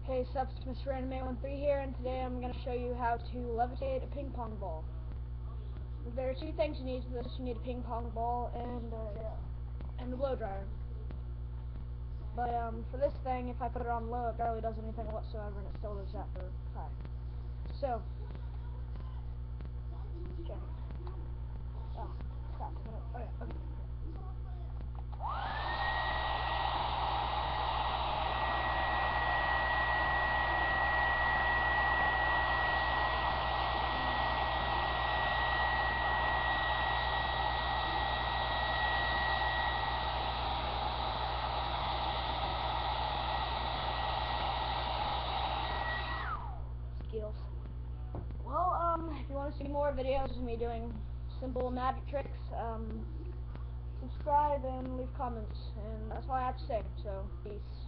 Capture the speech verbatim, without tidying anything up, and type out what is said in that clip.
Hey, sup, it's Mister Anime one three here, and today I'm going to show you how to levitate a ping pong ball. There are two things you need for this. You need a ping pong ball and uh, and a blow dryer. But um, for this thing, if I put it on low, it barely does anything whatsoever, and it still does that for high. So, check it. Oh, crap. Oh, yeah, okay. Skills. Well, um, if you want to see more videos of me doing simple magic tricks, um, subscribe and leave comments, and that's all I have to say, so, peace.